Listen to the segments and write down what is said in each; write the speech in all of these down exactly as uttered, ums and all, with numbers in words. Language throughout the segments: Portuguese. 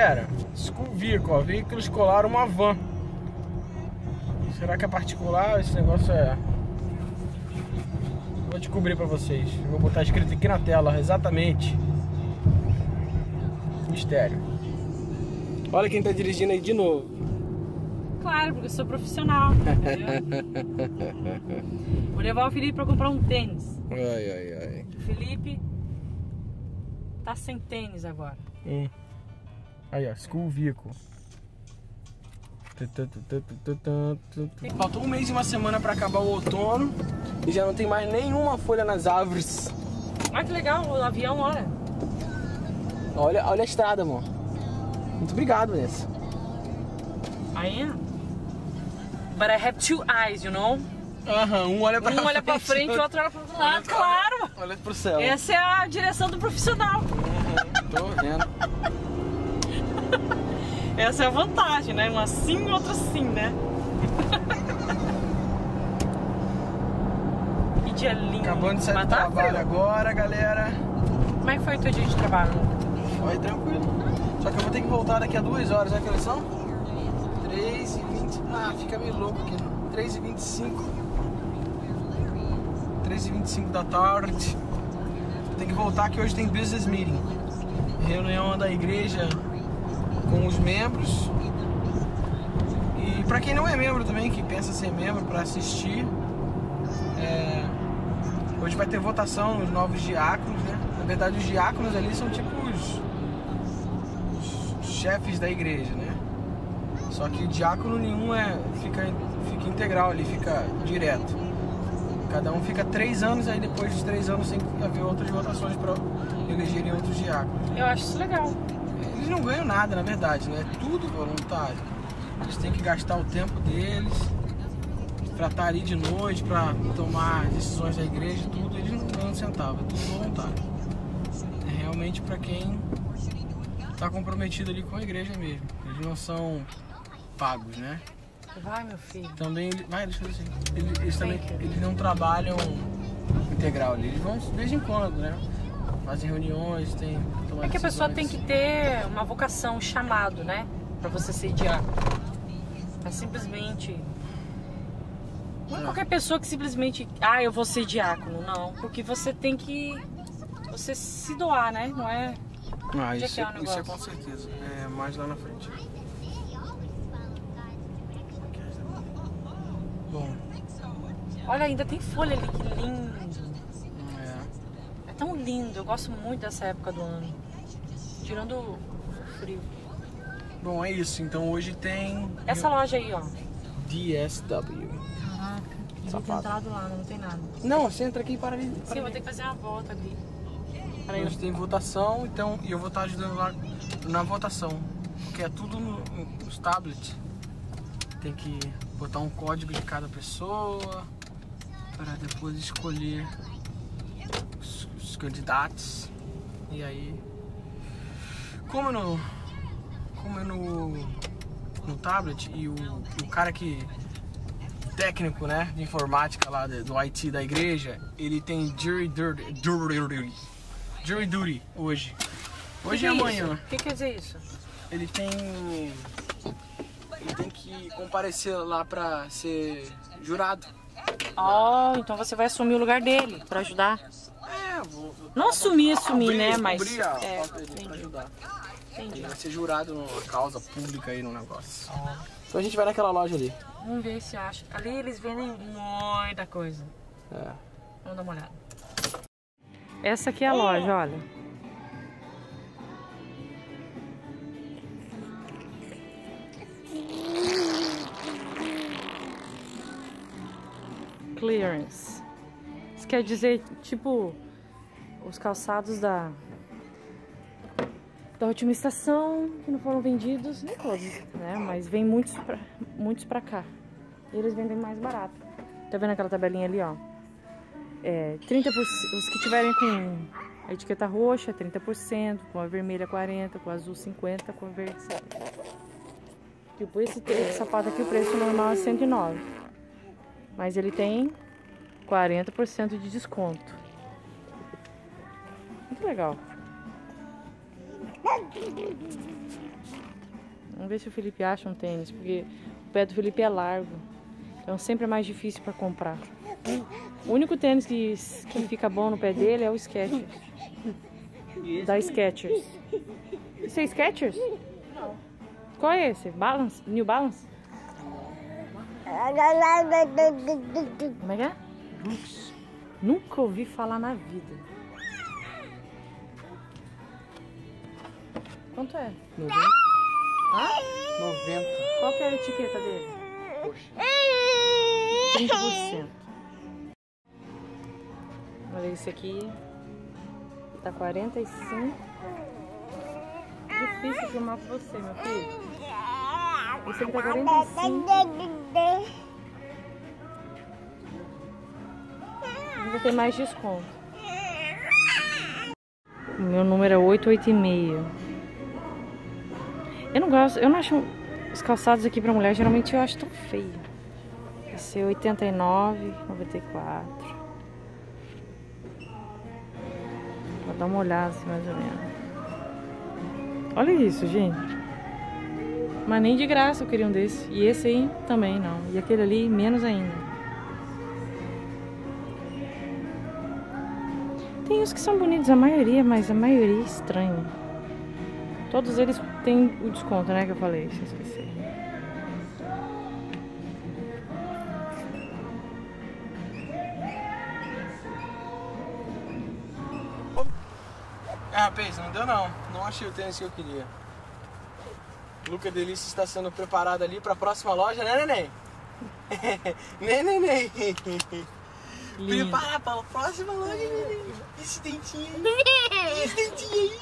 galera, School Vehicle, ó, veículo escolar, uma van. Será que é particular? Esse negócio é... Vou descobrir pra vocês. Vou botar escrito aqui na tela, exatamente. Mistério. Olha quem tá dirigindo aí de novo. Claro, porque eu sou profissional. Vou levar o Felipe pra comprar um tênis. Ai, ai, ai. O Felipe tá sem tênis agora. Hum. Aí, ó, School Vehicle. Faltou um mês e uma semana pra acabar o outono e já não tem mais nenhuma folha nas árvores. Olha que legal, o avião, olha. Olha, olha a estrada, amor. Muito obrigado, Vanessa. I am. But I have two eyes, you know? Aham, um olha pra um frente. Um olha pra frente e o outro olha pro outro lado, claro! Olha, olha pro céu. Essa é a direção do profissional. Uhum, tô vendo. Essa é a vantagem, né? Uma sim e outra sim, né? Que dia lindo. Acabando de sair do trabalho agora, galera. Como é que foi o teu dia de trabalho? Foi tranquilo. Só que eu vou ter que voltar daqui a duas horas, já que elas são? três e vinte. Ah, fica meio louco aqui. três e vinte e cinco. três e vinte e cinco da tarde. Tem que voltar que hoje tem business meeting. Reunião da igreja com os membros. E pra quem não é membro também, que pensa ser membro pra assistir, é... hoje vai ter votação nos novos diáconos, né? Na verdade, os diáconos ali são tipo os, os chefes da igreja, né? Só que diácono nenhum é, fica, fica integral ali, fica direto. Cada um fica três anos, aí depois dos três anos tem que haver outras votações para elegerem outros diáconos. Eu acho isso legal. Eles não ganham nada, na verdade, né? É tudo voluntário. Eles têm que gastar o tempo deles pra estar ali de noite, pra tomar decisões da igreja e tudo. Eles não ganham um centavo, é tudo voluntário. É realmente pra quem tá comprometido ali com a igreja mesmo. Eles não são pagos, né? Vai, meu filho. Também, vai, deixa eu ver assim. Eles, eles também eles não trabalham integral ali. Eles vão de vez em quando, né? Fazem reuniões, tem... É que a pessoa tem que ter uma vocação, um chamado, né? Pra você ser diácono. É simplesmente... Não é qualquer pessoa que simplesmente... Ah, eu vou ser diácono. Não, porque você tem que... Você se doar, né? Não é... Ah, Já isso, que é um é, isso é com certeza. É mais lá na frente. Bom. Olha, ainda tem folha ali, que lindo. É. É tão lindo, eu gosto muito dessa época do ano. Tirando o frio. Bom, é isso. Então hoje tem... Essa loja aí, ó. D S W. Caraca, devia ter entrado lá, não tem nada. Não, você entra aqui e para ali. Para Sim, ali. eu vou ter que fazer uma volta ali. Para Hoje tem votação, então, e eu vou estar ajudando lá na votação. Porque é tudo no, nos tablets. Tem que botar um código de cada pessoa para depois escolher os, os candidatos. E aí, como é no, como é no, no tablet e o, o cara que técnico, né, de informática lá do I T da igreja, ele tem jury duty, jury, jury duty hoje. Hoje e amanhã. O que quer dizer isso? Ele tem ele tem que comparecer lá pra ser jurado. Oh, então você vai assumir o lugar dele pra ajudar. É, vou, vou Não assumir, assumir, abrir, né? Mas abrir a é, porta dele pra ajudar. entendi. Ele vai ser jurado numa causa pública aí no negócio. Então a gente vai naquela loja ali. Vamos ver se acha. Ali eles vendem muita coisa. É. Vamos dar uma olhada. Essa aqui é a loja, olha. Clearance. Isso quer dizer, tipo, os calçados da da última estação que não foram vendidos, nem todos, né? Mas vem muitos pra, muitos pra cá. E eles vendem mais barato. Tá vendo aquela tabelinha ali, ó? É, trinta por cento, os que tiverem com a etiqueta roxa, trinta por cento, com a vermelha quarenta por cento, com a azul cinquenta por cento, com a verde sete por cento. Tipo, esse, esse sapato aqui, o preço normal é cento e nove reais. Mas ele tem quarenta por cento de desconto. Muito legal. Vamos ver se o Felipe acha um tênis, porque o pé do Felipe é largo. Então sempre é mais difícil para comprar. O único tênis que, que fica bom no pé dele é o Skechers. Da Skechers. Isso é Skechers? Não. Qual é esse? Balance? New Balance? Como é que é? Nunca ouvi falar na vida. Quanto é? noventa. Ah? noventa. Qual que é a etiqueta dele? Poxa. trinta por cento. Olha, esse aqui tá quarenta e cinco. Difícil filmar com você, meu filho. Esse aqui tá quarenta e cinco. Ainda tem mais desconto. O meu número é oito, oito e meio. Eu não gosto, eu não acho os calçados aqui pra mulher, geralmente eu acho tão feio. Esse é oitenta e nove, noventa e quatro. Vou dar uma olhada assim, mais ou menos. Olha isso, gente. Mas nem de graça eu queria um desse. E esse aí também não. E aquele ali, menos ainda. Tem uns que são bonitos, a maioria, mas a maioria é estranha. Todos eles têm o desconto, né, que eu falei. Deixa eu esquecer. É, rapaz, não deu não. Não achei o tênis que eu queria. Luca Delícia está sendo preparado ali para a próxima loja, né, neném? Né, neném? Prepara para a próxima loja, neném. Esse dentinho aí. Esse dentinho aí.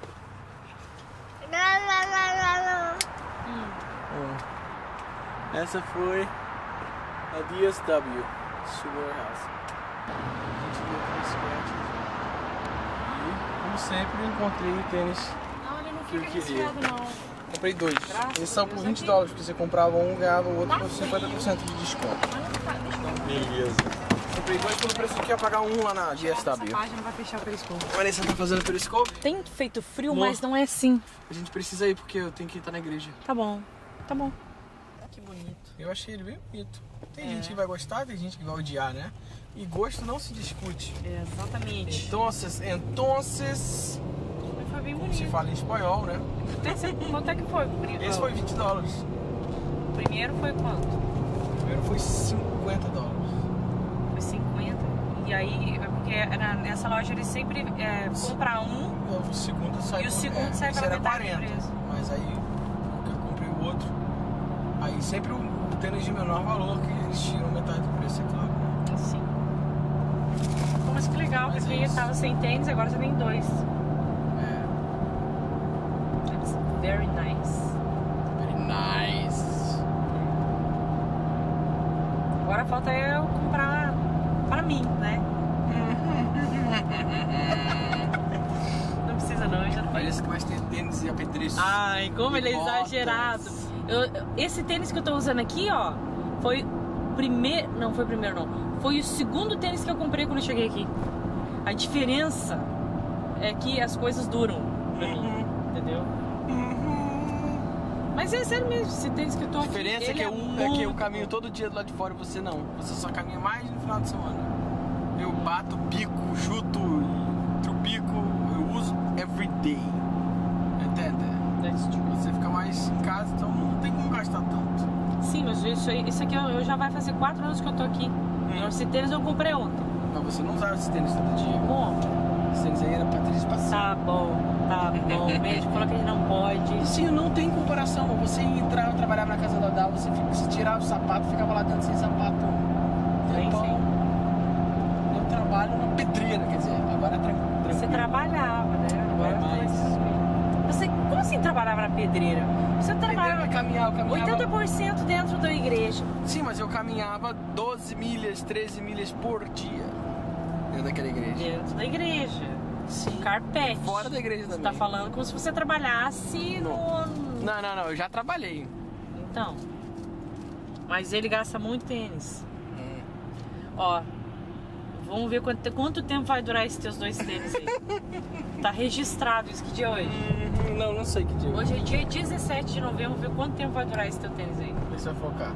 Hum. Essa foi a D S W Sugar House. A gente viu aqui esse sketch. E, como sempre, encontrei o tênis Não, ele não que eu fica queria. resfriado, não. Comprei dois. Graças Eles são a por Deus, vinte aqui. dólares, porque você comprava um, ganhava o outro Tá por cinquenta por cento de desconto. Mas não tá, deixa eu ver. Beleza. Comprei dois pelo preço que ia pagar um lá na D S Essa W. página vai fechar o periscope. A Vanessa tá fazendo periscope? Tem feito frio, Amor. mas não é assim. A gente precisa ir porque eu tenho que estar na igreja. Tá bom, tá bom. Que bonito. Eu achei ele bem bonito. Tem É. gente que vai gostar, tem gente que vai odiar, né? E gosto não se discute. É, exatamente. Entonces, entonces, Mas foi bem como se bonito. fala em espanhol, né? Esse, quanto é que foi? O Esse foi vinte dólares. O primeiro foi quanto? O primeiro foi cinquenta dólares. Foi cinquenta. E aí, é porque na- nessa loja eles sempre é, compram um. O segundo sai E o segundo sai esse pela era metade do quarenta. preço. Mas aí eu comprei o outro. Aí sempre o tênis de menor valor que eles tiram metade do preço, é claro. Né? Assim. Pô, mas que legal, Mas porque é isso. tava sem tênis, agora você tem dois. É. It's very nice. Very nice. Agora falta eu comprar para mim, né? Não precisa não, eu já não Parece que vai ter tênis e apetrechos. Ai, como ele é Botas. exagerado. Eu- esse tênis que eu tô usando aqui, ó, foi o primeiro... Não, foi o primeiro não. Foi o segundo tênis que eu comprei quando eu cheguei aqui. A diferença é que as coisas duram pra mim, Uhum. entendeu? Mas é sério mesmo, esse tênis que eu tô A aqui, diferença é ele que, eu, é que eu muito- caminho todo dia do lado de fora e você não. Você só caminha mais no final de semana. Eu bato, pico, chuto, trupico, eu uso every day. Entende? That's true. Você fica mais em casa, então não tem como gastar tanto. Sim, mas isso, aí- isso aqui eu, eu já vai fazer quatro anos que eu tô aqui. Esse tênis eu comprei ontem. Mas você não usava esse tênis todo dia. Bom, Esse tênis aí era pra tênis passeio. tá bom, tá bom. O médico falou que ele não pode. Sim, não tem comparação. Você entrar, trabalhava na casa da Dal, você, fica, você tirava o sapato, ficava lá dentro sem sapato. Sim, Tempão. sim. Eu trabalho na pedreira, quer dizer, agora é tranquilo. Você trabalhava, né? Agora É, mas- Você, como assim trabalhava na pedreira? Você Pedreira, trabalhava eu caminhava, eu caminhava. oitenta por cento dentro da igreja. Sim, mas eu caminhava doze milhas, treze milhas por dia dentro daquela igreja. Dentro da igreja. Sim. Carpete. Fora da igreja Você também. tá falando como se você trabalhasse no... Não, não, não, eu já trabalhei. Então. Mas ele gasta muito tênis. Hum. Ó, Vamos ver quanto, quanto tempo vai durar esses teus dois tênis aí. Tá registrado isso. Que dia é hoje? Hum, não, não sei que dia. Hoje é dia dezessete de novembro. Vamos ver quanto tempo vai durar esse teu tênis aí. Deixa eu focar.